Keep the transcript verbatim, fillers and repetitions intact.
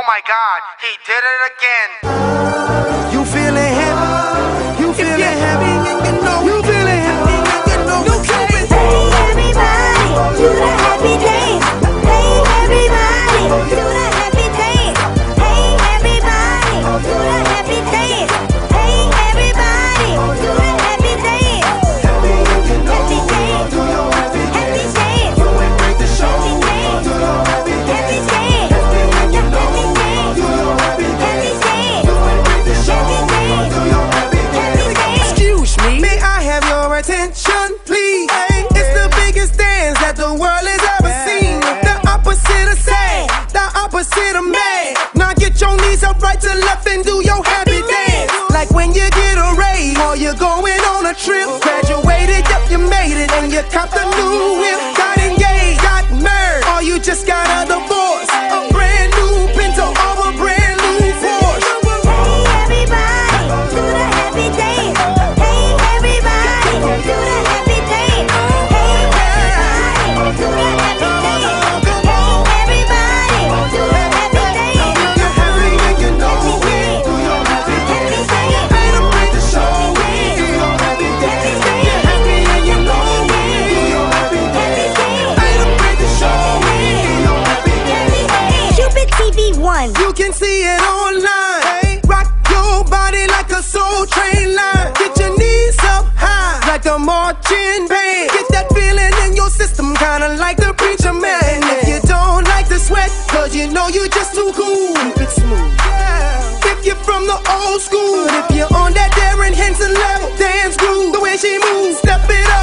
Oh my God, he did it again. You feeling happy? You feeling happy? And you know you feeling happy. And you know you feeling happy. Hey everybody, do the happy dance. Hey everybody, do the happy dance. Hey everybody, do the happy dance. Hey everybody, do the happy dance. Happy dance, happy dance. You ain't break the show. Do your happy dance. Happy dance, happy dance. Do your happy dance. You ain't break the show. Do your happy dance. Excuse me, may I have your attention, please? Hey, it's the biggest dance that the world has ever seen. The opposite of sad, the opposite of mad. Now get your knees up right to left and do your happy dance. Like when you get a raise or you're going on a trip. Graduated, yep, you made it, and you copped a new whip. Got engaged, got married, or you just got a divorce. A brand new Pinto or a brand new Porsche. Hey everybody, do the happy dance. Hey everybody, do the happy dance. Hey everybody, do the happy dance. Hey everybody, do the happy dance. You're happy and you know it. Do your happy dance. Ain't a break the show. Do your happy dance. You're happy and you know it. Do your happy dance. Ain't a break the show. Do your happy dance. Cupid T V one. You can see it online. Hey, rock your body like a soul train line. Get your knees up high like a marching band. Get that feeling in your system, kinda like the preacher man. And if you don't like the sweat, cause you know you just too cool. Keep it smooth. Yeah. If you're from the old school, but if you're on that Darren Henson level, dance groove. The way she moves, step it up.